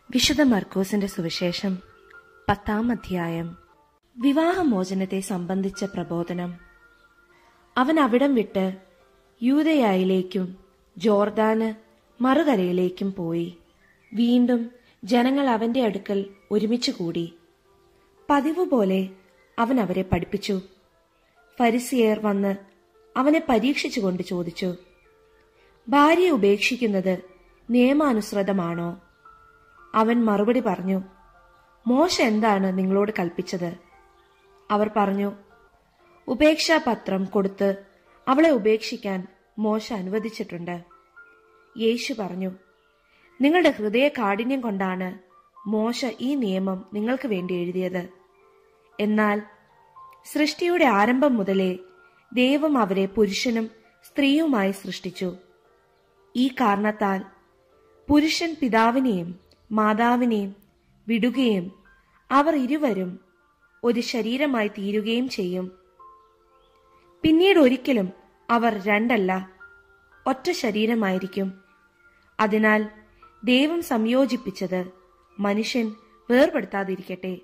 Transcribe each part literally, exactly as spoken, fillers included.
വിശുദ്ധ മർക്കോസിന്റെ സുവിശേഷം പത്താം അധ്യായം. വിവാഹമോചനത്തെ സംബന്ധിച്ച പ്രബോധനം. അവൻ അവിടം വിട്ട് യൂദയായിലേക്കും ജോർദാന് മറുകരയിലേക്കും പോയി. വീണ്ടും ജനങ്ങൾ അവന്റെ അടുക്കൽ ഒരുമിച്ചു കൂടി. പതിവ് പോലെ അവൻ അവരെ പഠിപ്പിച്ചു. ഫരിസിയർ വന്ന് അവനെ പരീക്ഷിച്ചുകൊണ്ട് ചോദിച്ചു, ഭാര്യയെ ഉപേക്ഷിക്കുന്നത് നിയമാനുസൃതമാണോ? അവൻ മറുപടി പറഞ്ഞു, മോശ എന്താണ് നിങ്ങളോട് കൽപ്പിച്ചത്? അവർ പറഞ്ഞു, ഉപേക്ഷാപത്രം കൊടുത്ത് അവളെ ഉപേക്ഷിക്കാൻ മോശ അനുവദിച്ചിട്ടുണ്ട്. യേശു പറഞ്ഞു, നിങ്ങളുടെ ഹൃദയ കാഠിന്യം കൊണ്ടാണ് മോശ ഈ നിയമം നിങ്ങൾക്ക് വേണ്ടി എഴുതിയത്. എന്നാൽ സൃഷ്ടിയുടെ ആരംഭം മുതലേ ദൈവം അവരെ പുരുഷനും സ്ത്രീയുമായി സൃഷ്ടിച്ചു. ഈ കാരണത്താൽ പുരുഷൻ പിതാവിനെയും മാതാവിനെയും വിടുകയും അവർ ഇരുവരും ഒരു ശരീരമായി തീരുകയും ചെയ്യും. പിന്നീട് ഒരിക്കലും അവർ രണ്ടല്ല, ഒറ്റ ശരീരമായിരിക്കും. അതിനാൽ ദൈവം സംയോജിപ്പിച്ചത് മനുഷ്യൻ വേർപെടുത്താതിരിക്കട്ടെ.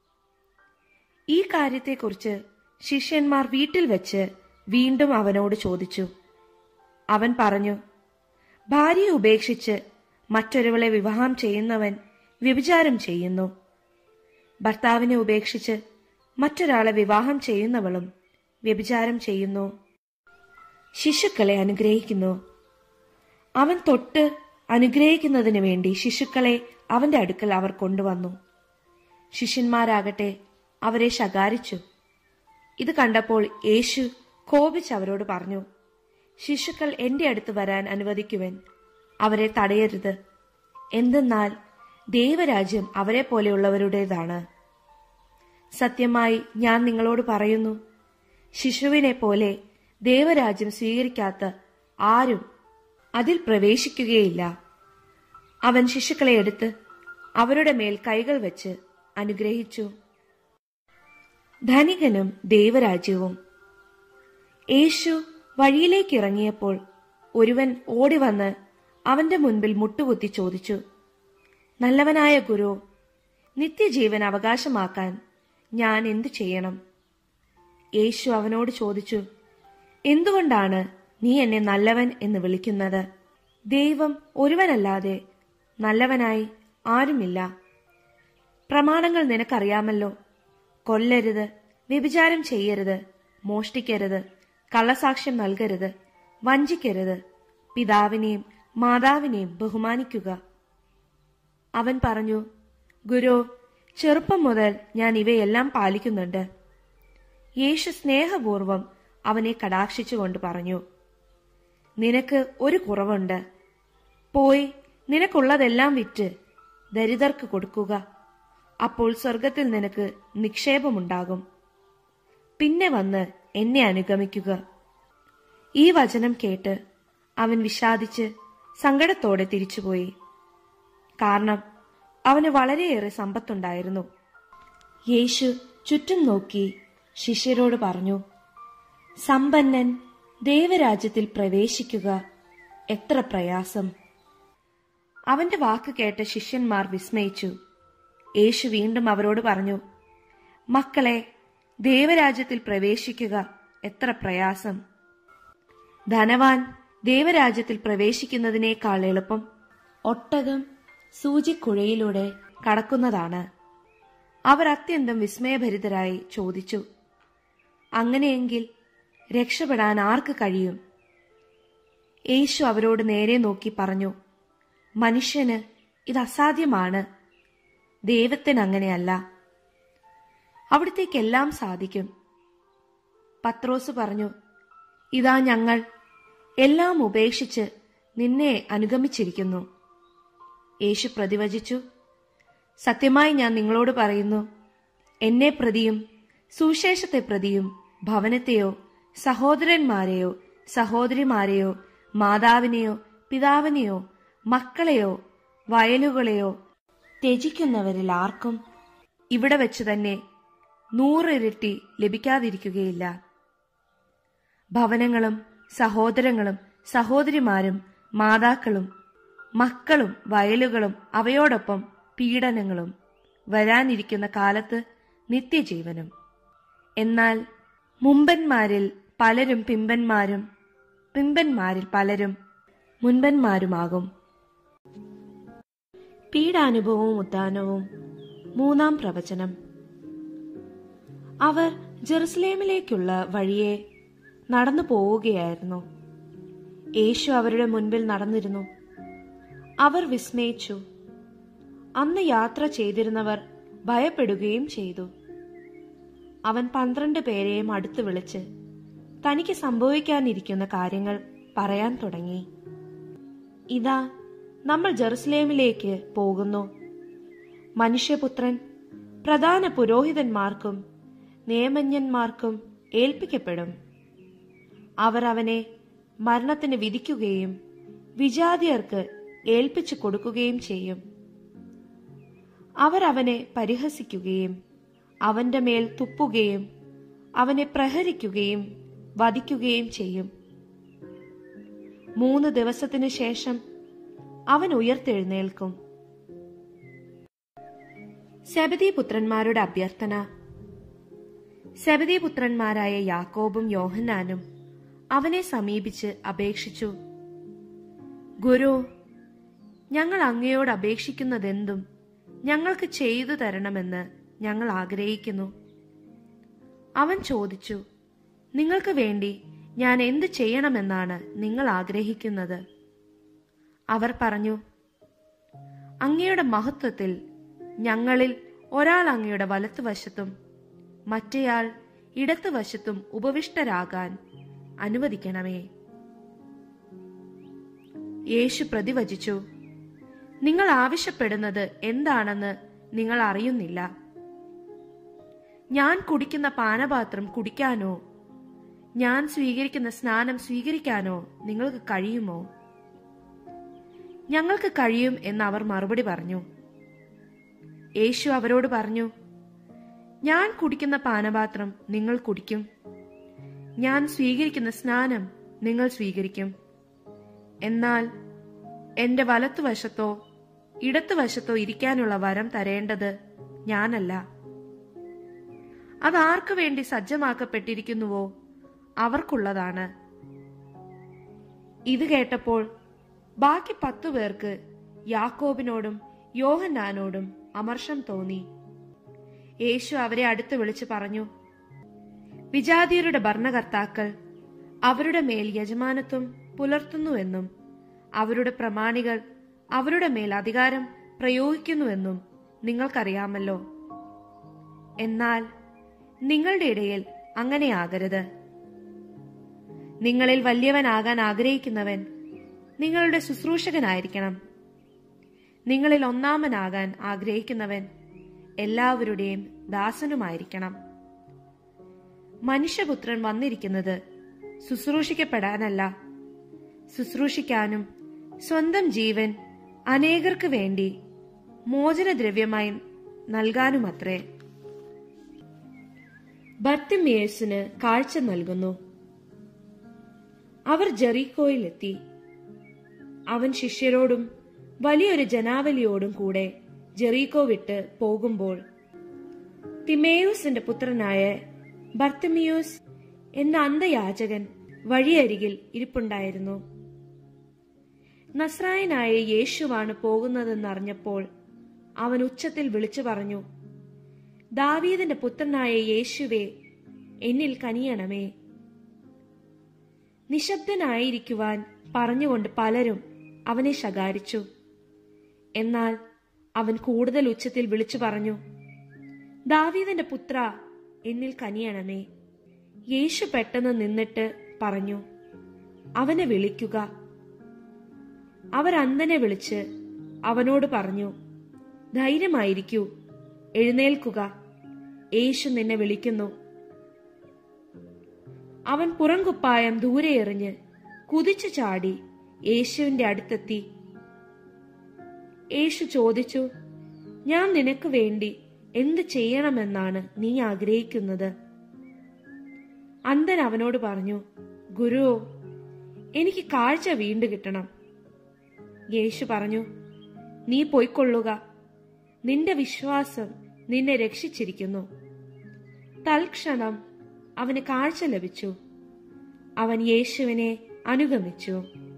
ഈ കാര്യത്തെക്കുറിച്ച് ശിഷ്യന്മാർ വീട്ടിൽ വെച്ച് വീണ്ടും അവനോട് ചോദിച്ചു. അവൻ പറഞ്ഞു, ഭാര്യയെ ഉപേക്ഷിച്ച് മറ്റൊരുവളെ വിവാഹം ചെയ്യുന്നവൻ വ്യഭിചാരം ചെയ്യുന്നു. ഭർത്താവിനെ ഉപേക്ഷിച്ച് മറ്റൊരാളെ വിവാഹം ചെയ്യുന്നവളും വ്യഭിചാരം ചെയ്യുന്നു. ശിശുക്കളെ അനുഗ്രഹിക്കുന്നു. അവൻ തൊട്ട് അനുഗ്രഹിക്കുന്നതിനു വേണ്ടി ശിശുക്കളെ അവന്റെ അടുക്കൽ അവർ കൊണ്ടുവന്നു. ശിഷ്യന്മാരാകട്ടെ അവരെ ശകാരിച്ചു. ഇത് കണ്ടപ്പോൾ യേശു കോപിച്ച് അവരോട് പറഞ്ഞു, ശിശുക്കൾ എന്റെ അടുത്ത് വരാൻ അനുവദിക്കുവൻ, അവരെ തടയരുത്. എന്തെന്നാൽ ദൈവരാജ്യം അവരെ പോലെയുള്ളവരുടേതാണ്. സത്യമായി ഞാൻ നിങ്ങളോട് പറയുന്നു, ശിശുവിനെ പോലെ ദൈവരാജ്യം സ്വീകരിക്കാത്ത ആരും അതിൽ പ്രവേശിക്കുകയില്ല. അവൻ ശിശുക്കളെ എടുത്ത് അവരുടെ മേൽ കൈകൾ വെച്ച് അനുഗ്രഹിച്ചു. ധനികനും ദൈവരാജ്യവും. യേശു വഴിയിലേക്ക് ഇറങ്ങിയപ്പോൾ ഒരുവൻ ഓടിവന്ന് അവന്റെ മുൻപിൽ മുട്ടുകുത്തി ചോദിച്ചു, നല്ലവനായ ഗുരു, നിത്യജീവൻ അവകാശമാക്കാൻ ഞാൻ എന്തു ചെയ്യണം? യേശു അവനോട് ചോദിച്ചു, എന്തുകൊണ്ടാണ് നീ എന്നെ നല്ലവൻ എന്ന് വിളിക്കുന്നത്? ദൈവം ഒരുവനല്ലാതെ നല്ലവനായി ആരുമില്ല. പ്രമാണങ്ങൾ നിനക്കറിയാമല്ലോ. കൊല്ലരുത്, വ്യഭിചാരം ചെയ്യരുത്, മോഷ്ടിക്കരുത്, കള്ളസാക്ഷ്യം നൽകരുത്, വഞ്ചിക്കരുത്, പിതാവിനെയും മാതാവിനെയും ബഹുമാനിക്കുക. അവൻ പറഞ്ഞു, ഗുരു, ചെറുപ്പം മുതൽ ഞാൻ ഇവയെല്ലാം പാലിക്കുന്നുണ്ട്. യേശു സ്നേഹപൂർവം അവനെ കടാക്ഷിച്ചുകൊണ്ട് പറഞ്ഞു, നിനക്ക് ഒരു കുറവുണ്ട്. പോയി നിനക്കുള്ളതെല്ലാം വിറ്റ് ദരിദ്രർക്ക് കൊടുക്കുക. അപ്പോൾ സ്വർഗത്തിൽ നിനക്ക് നിക്ഷേപമുണ്ടാകും. പിന്നെ വന്ന് എന്നെ അനുഗമിക്കുക. ഈ വചനം കേട്ട് അവൻ വിഷാദിച്ച് സങ്കടത്തോടെ തിരിച്ചുപോയി. കാരണം അവന് വളരെയേറെ സമ്പത്തുണ്ടായിരുന്നു. യേശു ചുറ്റും നോക്കി ശിഷ്യരോട് പറഞ്ഞു, സമ്പന്നൻ ദൈവരാജ്യത്തിൽ പ്രവേശിക്കുക എത്ര പ്രയാസം. അവന്റെ വാക്ക് കേട്ട ശിഷ്യന്മാർ വിസ്മയിച്ചു. യേശു വീണ്ടും അവരോട് പറഞ്ഞു, മക്കളെ, ദൈവരാജ്യത്തിൽ പ്രവേശിക്കുക എത്ര പ്രയാസം. ധനവാൻ ദൈവരാജ്യത്തിൽ പ്രവേശിക്കുന്നതിനേക്കാൾ എളുപ്പം ഒട്ടകം സൂചിക്കുഴയിലൂടെ കടക്കുന്നതാണ്. അവർ അത്യന്തം വിസ്മയഭരിതരായി ചോദിച്ചു, അങ്ങനെയെങ്കിൽ രക്ഷപ്പെടാൻ ആർക്ക് കഴിയും? യേശു അവരോട് നേരെ നോക്കി പറഞ്ഞു, മനുഷ്യന് ഇത് അസാധ്യമാണ്, ദൈവത്തിന് അങ്ങനെയല്ല. അവിടത്തേക്കെല്ലാം സാധിക്കും. പത്രോസ് പറഞ്ഞു, ഇതാ ഞങ്ങൾ എല്ലാം ഉപേക്ഷിച്ച് നിന്നെ അനുഗമിച്ചിരിക്കുന്നു. യേശു പ്രതിവചിച്ചു, സത്യമായി ഞാൻ നിങ്ങളോട് പറയുന്നു, എന്നെ പ്രതിയും സുവിശേഷത്തെ പ്രതിയും ഭവനത്തെയോ സഹോദരന്മാരെയോ സഹോദരിമാരെയോ മാതാവിനെയോ പിതാവിനെയോ മക്കളെയോ വയലുകളെയോ ത്യജിക്കുന്നവരിൽ ആർക്കും ഇവിടെ വെച്ച് തന്നെ നൂറിരട്ടി ലഭിക്കാതിരിക്കുകയില്ല. ഭവനങ്ങളും സഹോദരങ്ങളും സഹോദരിമാരും മാതാക്കളും മക്കളും വയലുകളും അവയോടൊപ്പം പീഡനങ്ങളും വരാനിരിക്കുന്ന കാലത്ത് നിത്യജീവനും. എന്നാൽ മുമ്പന്മാരിൽ പലരും പിമ്പന്മാരും പിമ്പന്മാരിൽ പലരും മുൻപന്മാരുമാകും. പീഡാനുഭവവും ഉദ്ധാനവും. മൂന്നാം പ്രവചനം. അവർ ജെറുസലേമിലേക്കുള്ള വഴിയെ നടന്നു പോവുകയായിരുന്നു. യേശു അവരുടെ മുൻപിൽ നടന്നിരുന്നു. അവർ വിസ്മയിച്ചു. അന്ന് യാത്ര ചെയ്തിരുന്നവർ ഭയപ്പെടുകയും ചെയ്തു. അവൻ പന്ത്രണ്ട് പേരെയും അടുത്ത് വിളിച്ച് തനിക്ക് സംഭവിക്കാനിരിക്കുന്ന കാര്യങ്ങൾ പറയാൻ തുടങ്ങി. ഇതാ, നമ്മൾ ജെറുസലേമിലേക്ക് പോകുന്നു. മനുഷ്യപുത്രൻ പ്രധാന പുരോഹിതന്മാർക്കും നിയമജ്ഞന്മാർക്കും ഏൽപ്പിക്കപ്പെടും. അവർ അവനെ മരണത്തിന് വിധിക്കുകയും വിജാതിയർക്ക് ഏൽപ്പിച്ചു കൊടുക്കുകയും ചെയ്യും. അവർ അവനെ പരിഹസിക്കുകയും അവന്റെ മേൽ തുപ്പുകയും അവനെ പ്രഹരിക്കുകയും വധിക്കുകയും ചെയ്യും. മൂന്ന് ദിവസത്തിനു ശേഷം അവൻ ഉയർത്തെഴുന്നേൽക്കും. സെബദീ പുത്രന്മാരുടെ അഭ്യർത്ഥന. സെബദീ പുത്രന്മാരായ യാക്കോബും യോഹന്നാനും അവനെ സമീപിച്ച് അപേക്ഷിച്ചു, ഗുരു, ഞങ്ങൾ അങ്ങയോട് അപേക്ഷിക്കുന്നതെന്തും ഞങ്ങൾക്ക് ചെയ്തു തരണമെന്ന് ഞങ്ങൾ ആഗ്രഹിക്കുന്നു. അവൻ ചോദിച്ചു, നിങ്ങൾക്ക് വേണ്ടി ഞാൻ എന്ത് ചെയ്യണമെന്നാണ് നിങ്ങൾ ആഗ്രഹിക്കുന്നത്? അവർ പറഞ്ഞു, അങ്ങയുടെ മഹത്വത്തിൽ ഞങ്ങളിൽ ഒരാൾ അങ്ങയുടെ വലത്തുവശത്തും മറ്റേയാൾ ഇടത്തുവശത്തും ഉപവിഷ്ടരാകാൻ അനുവദിക്കണമേ. യേശു പ്രതിവചിച്ചു, നിങ്ങൾ ആവശ്യപ്പെടുന്നത് എന്താണെന്ന് നിങ്ങൾ അറിയുന്നില്ല. ഞാൻ കുടിക്കുന്ന പാനപാത്രം കുടിക്കാനോ ഞാൻ സ്വീകരിക്കുന്ന സ്നാനം സ്വീകരിക്കാനോ നിങ്ങൾക്ക് കഴിയുമോ? ഞങ്ങൾക്ക് കഴിയും എന്ന് അവർ മറുപടി പറഞ്ഞു. യേശു അവരോട് പറഞ്ഞു, ഞാൻ കുടിക്കുന്ന പാനപാത്രം നിങ്ങൾ കുടിക്കും, ഞാൻ സ്വീകരിക്കുന്ന സ്നാനം നിങ്ങൾ സ്വീകരിക്കും. എന്നാൽ എന്റെ വലത്തുവശത്തോ ഇടത്തുവശത്തോ ഇരിക്കാനുള്ള വരം തരേണ്ടത് ഞാനല്ല, അതാർക്കു വേണ്ടി സജ്ജമാക്കപ്പെട്ടിരിക്കുന്നുവോ അവർക്കുള്ളതാണ്. ഇത് കേട്ടപ്പോൾ ബാക്കി പത്തു പേർക്ക് യാക്കോബിനോടും യോഹന്നാനോടും അമർഷം തോന്നി. യേശു അവരെ അടുത്ത് വിളിച്ചു പറഞ്ഞു, വിജാതിയരുടെ ഭരണകർത്താക്കൾ അവരുടെ മേൽ യജമാനത്വം പുലർത്തുന്നുവെന്നും അവരുടെ പ്രമാണികൾ അവരുടെ മേൽ അധികാരം പ്രയോഗിക്കുന്നുവെന്നും നിങ്ങൾക്കറിയാമല്ലോ. എന്നാൽ നിങ്ങളുടെ ഇടയിൽ അങ്ങനെയാകരുത്. നിങ്ങളിൽ വലിയവനാകാൻ ആഗ്രഹിക്കുന്നവൻ നിങ്ങളുടെ ശുശ്രൂഷകനായിരിക്കണം. നിങ്ങളിൽ ഒന്നാമനാകാൻ ആഗ്രഹിക്കുന്നവൻ എല്ലാവരുടെയും ദാസനുമായിരിക്കണം. മനുഷ്യപുത്രൻ വന്നിരിക്കുന്നത് ശുശ്രൂഷിക്കപ്പെടാനല്ല, ശുശ്രൂഷിക്കാനും സ്വന്തം ജീവൻ അനേകർക്ക് വേണ്ടി മോചനദ്രവ്യമായി നൽകാനുമത്രേ. ബർത്തിമേയുസിന് കാഴ്ച നൽകുന്നു. അവർ ജെറീക്കോയിലെത്തി. അവൻ ശിഷ്യരോടും വലിയൊരു ജനാവലിയോടും കൂടെ ജെറീക്കോ വിട്ട് പോകുമ്പോൾ തിമേയൂസിന്റെ പുത്രനായ ബർത്തിമേയുസ് എന്ന അന്ധയാചകൻ വഴിയരികിൽ ഇരിപ്പുണ്ടായിരുന്നു. നസ്രായനായ യേശുവാണ് പോകുന്നതെന്നറിഞ്ഞപ്പോൾ അവൻ ഉച്ചത്തിൽ വിളിച്ചു പറഞ്ഞു, ദാവീദിന്റെ പുത്രനായ യേശുവേ, എന്നിൽ കനിയണമേ. നിശബ്ദനായിരിക്കുവാൻ പറഞ്ഞുകൊണ്ട് പലരും അവനെ ശകാരിച്ചു. എന്നാൽ അവൻ കൂടുതൽ ഉച്ചത്തിൽ വിളിച്ചു പറഞ്ഞു, ദാവീദിന്റെ പുത്ര, എന്നിൽ കനിയണമേ. യേശു പെട്ടെന്ന് നിന്നിട്ട് പറഞ്ഞു, അവനെ വിളിക്കുക. അവർ അന്ധനെ വിളിച്ച് അവനോട് പറഞ്ഞു, ധൈര്യമായിരിക്കൂ, എഴുന്നേൽക്കുക, യേശു നിന്നെ വിളിക്കുന്നു. അവൻ പുറംകുപ്പായം ദൂരെ എറിഞ്ഞ് കുതിച്ചു ചാടി യേശുവിന്റെ അടുത്തെത്തി. യേശു ചോദിച്ചു, ഞാൻ നിനക്ക് വേണ്ടി എന്ത് ചെയ്യണമെന്നാണ് നീ ആഗ്രഹിക്കുന്നത്? അന്ധൻ അവനോട് പറഞ്ഞു, ഗുരു, എനിക്ക് കാഴ്ച വീണ്ടു കിട്ടണം. യേശു പറഞ്ഞു, നീ പൊയ്ക്കൊള്ളുക, നിന്റെ വിശ്വാസം നിന്നെ രക്ഷിച്ചിരിക്കുന്നു. തൽക്ഷണം അവന് കാഴ്ച ലഭിച്ചു. അവൻ യേശുവിനെ അനുഗമിച്ചു.